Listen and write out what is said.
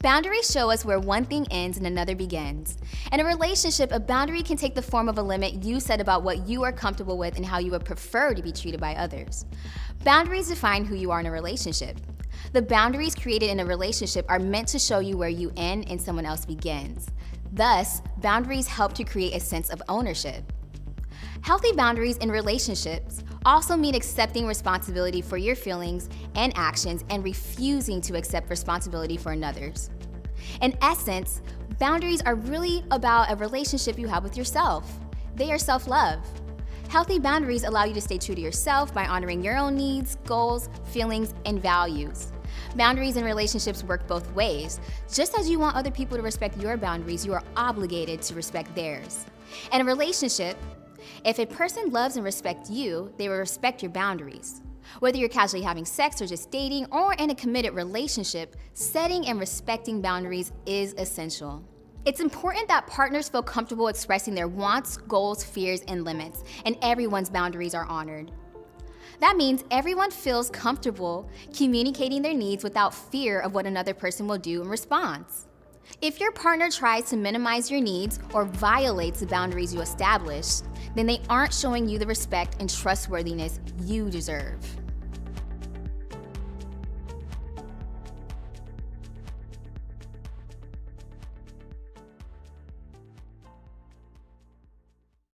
Boundaries show us where one thing ends and another begins. In a relationship, a boundary can take the form of a limit you set about what you are comfortable with and how you would prefer to be treated by others. Boundaries define who you are in a relationship. The boundaries created in a relationship are meant to show you where you end and someone else begins. Thus, boundaries help to create a sense of ownership. Healthy boundaries in relationships also mean accepting responsibility for your feelings and actions and refusing to accept responsibility for another's. In essence, boundaries are really about a relationship you have with yourself. They are self-love. Healthy boundaries allow you to stay true to yourself by honoring your own needs, goals, feelings, and values. Boundaries in relationships work both ways. Just as you want other people to respect your boundaries, you are obligated to respect theirs. In a relationship, if a person loves and respects you, they will respect your boundaries. Whether you're casually having sex or just dating or in a committed relationship, setting and respecting boundaries is essential. It's important that partners feel comfortable expressing their wants, goals, fears, and limits, and everyone's boundaries are honored. That means everyone feels comfortable communicating their needs without fear of what another person will do in response. If your partner tries to minimize your needs or violates the boundaries you established, then they aren't showing you the respect and trustworthiness you deserve.